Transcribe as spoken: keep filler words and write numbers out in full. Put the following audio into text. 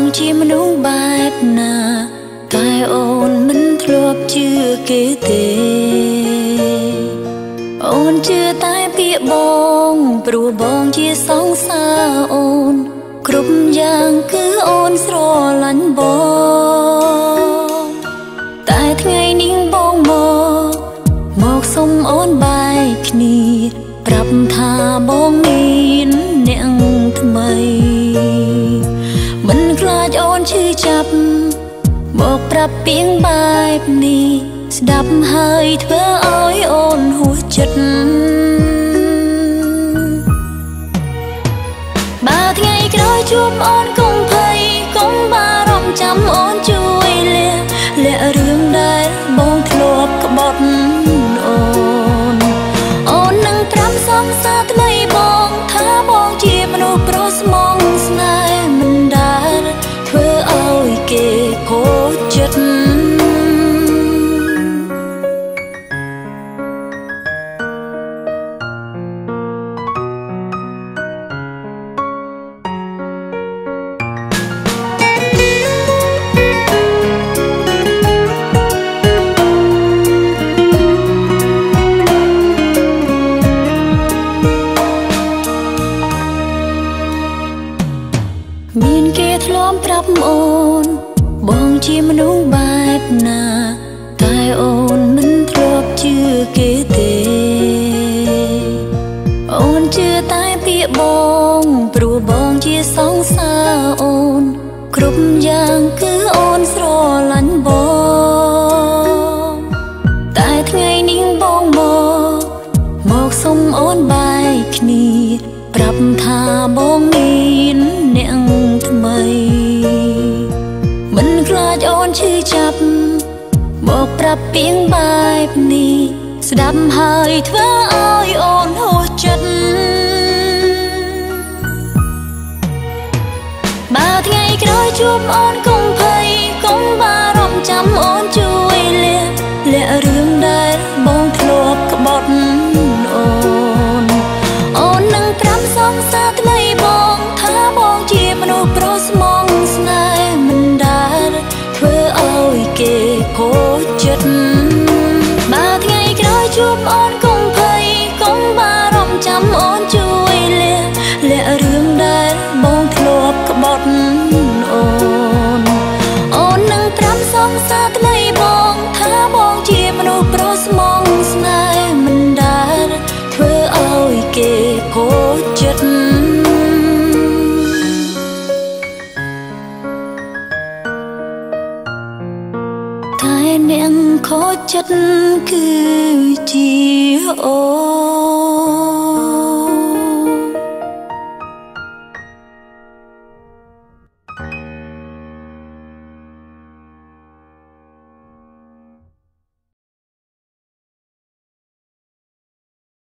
ជាមនុស្សបែបណាតែអូនមិនធ្លាប់ជឿគេទេអូនជឿតែពាក្យបងព្រោះបងជាសង្សារអូនគ្រប់យ៉ាងគឺអូនស្រឡាញ់បងតែថ្ងៃនេះបងមកមកសុំអូនបែកគ្នាប្រាប់ថាបងមានអ្នកថ្មីមិនខ្លាចអូនឈឺចាប់មកប្រាប់ពីងបែបនេះស្ដាប់ហើយធ្វើឲ្យអូនហួសចិត្តបើថ្ងៃក្រោយជួបអូនកុំភ័យកុំបារម្ភចាំអូនជួយលាលាក់រឿងដែលបងធ្លាប់ក្បត់អូនអូននឹងប្រាប់សង្សារថ្មីបងថាបងជាមនុស្សប្រុសស្មងស្នេហ៍មិនដែលធ្វើឲ្យគេខូចចិត្តមានគេធ្លាប់ប្រាប់អូនបងជាមនុស្សបែបណាតែអូនមិនធ្លាប់ជឿគេទេអូនជឿតែពាក្យបងព្រោះបងជាសង្សារអូនគ្រប់យ៉ាងគឺអូនស្រឡាញ់បងតែថ្ងៃនេះបងមកមកសុំអូនបែកគ្នាប្រាប់ថាបងមានអ្នកថ្មីមិនខ្លាចអូនឈឺចាប់មកប្រាប់ពីងបែបនេះស្ដាប់ហើយធ្វើឲ្យអូនហួសចិត្តបើថ្ងៃក្រោយជួបអូនកុំភ័យកុំបារម្ភចាំអូនជួយលាក់លាក់រឿងដែលបងធ្លាប់ក្បត់អូនអូននឹងប្រាប់សង្សារថ្មីបងថាបងជាមនុស្សប្រុសស្មងស្នេហ៍មិនដែលធ្វើឲ្យគេខូចចិត្តបើថ្ងៃក្រោយជួបអូនកុំភ័យកុំបារម្ភចាំអូនជួយលាក់លាក់រឿងដែលបងធ្លាប់ក្បត់អូនអូននឹងប្រាប់សង្សារថ្មីបងថាបងជាមនុស្សប្រុសស្មងស្នេហ៍មិនដែលធ្វើឲ្យគេខូចចិត្តតែអ្នកខូចចិត្តគឺជាអូន